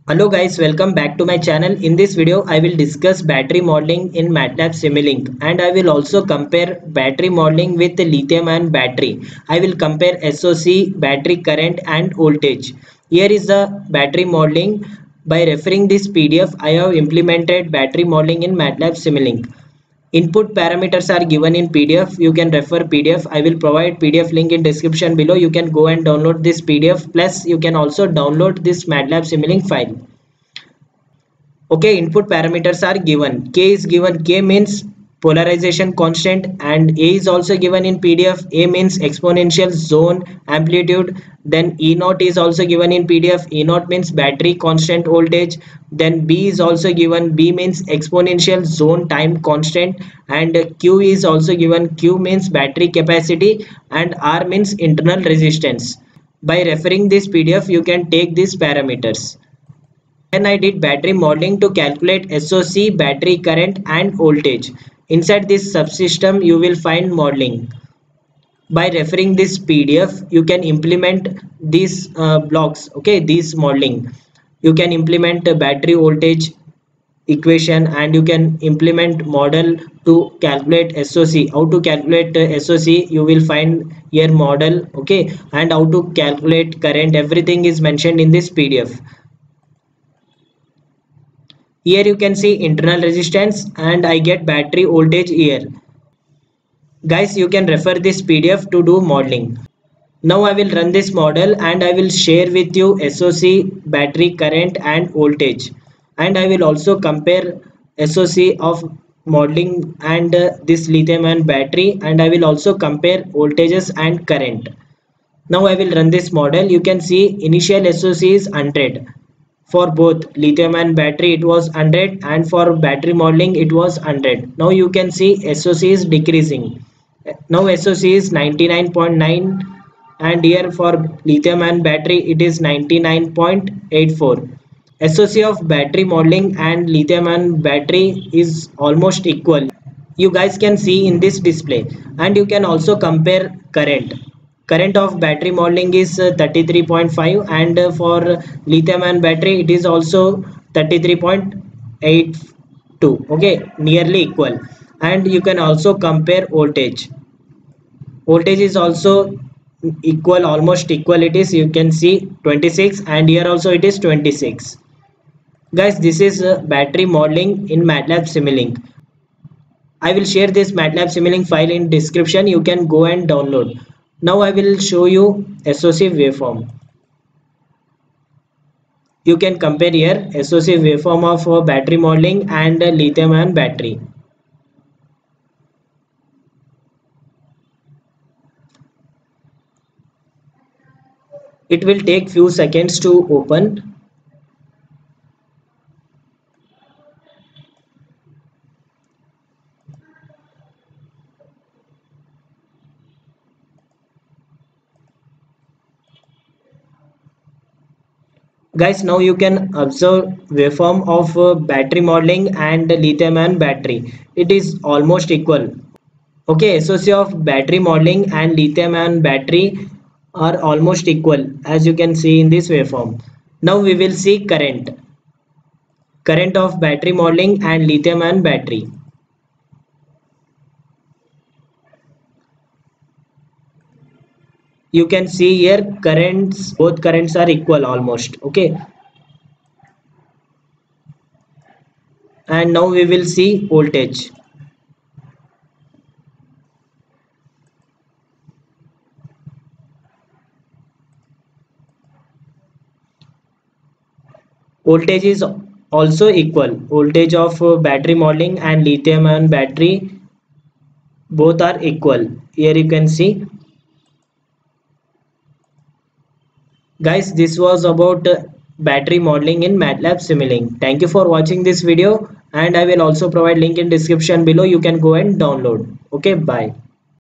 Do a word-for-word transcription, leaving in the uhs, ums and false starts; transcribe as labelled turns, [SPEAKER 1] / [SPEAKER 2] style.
[SPEAKER 1] Hello guys, welcome back to my channel. In this video, I will discuss battery modeling in MATLAB Simulink and I will also compare battery modeling with the lithium-ion battery. I will compare S O C, battery current and voltage. Here is the battery modeling. By referring this P D F, I have implemented battery modeling in MATLAB Simulink. Input parameters are given in P D F. You can refer P D F. I will provide P D F link in description below. You can go and download this P D F. Plus, you can also download this MATLAB Simulink file. Okay, input parameters are given. K is given. K means polarization constant and A is also given in P D F. A means exponential zone amplitude. Then E naught is also given in P D F. E naught means battery constant voltage. Then B is also given. B means exponential zone time constant, and Q is also given. Q means battery capacity and R means internal resistance. By referring this P D F, you can take these parameters. Then I did battery modeling to calculate S O C, battery current and voltage. Inside this subsystem, you will find modeling. By referring this P D F, you can implement these uh, blocks. Okay, these modeling. You can implement a battery voltage equation and you can implement model to calculate S O C. How to calculate uh, S O C? You will find here model. Okay, and how to calculate current. Everything is mentioned in this P D F. Here you can see internal resistance and I get battery voltage here. Guys, you can refer this P D F to do modeling. Now I will run this model and I will share with you S O C, battery current and voltage. And I will also compare S O C of modeling and uh, this lithium-ion battery, and I will also compare voltages and current. Now I will run this model. You can see initial S O C is one hundred. For both lithium-ion battery it was one hundred and for battery modeling it was one hundred. Now you can see S O C is decreasing. Now S O C is ninety-nine point nine and here for lithium-ion battery it is ninety-nine point eight four. S O C of battery modeling and lithium-ion battery is almost equal. You guys can see in this display, and you can also compare current. Current of battery modeling is uh, thirty-three point five and uh, for lithium-ion battery it is also thirty-three point eight two. Okay, nearly equal. And you can also compare voltage. Voltage is also equal, almost equal it is. You can see twenty-six and here also it is twenty-six. Guys, this is uh, battery modeling in MATLAB Simulink. I will share this MATLAB Simulink file in description. You can go and download. Now I will show you S O C waveform. You can compare here S O C waveform of uh, battery modeling and uh, lithium-ion battery. It will take few seconds to open. Guys, now you can observe waveform of uh, battery modeling and lithium-ion battery. It is almost equal. Okay, S O C of battery modeling and lithium-ion battery are almost equal, as you can see in this waveform. Now we will see current. Current of battery modeling and lithium-ion battery. You can see here currents, both currents are equal almost. Okay, and now we will see voltage. Voltage is also equal. Voltage of uh, battery modeling and lithium-ion battery both are equal. Here you can see. Guys, this was about uh, battery modeling in MATLAB Simulink. Thank you for watching this video, and I will also provide link in description below. You can go and download. Okay, bye.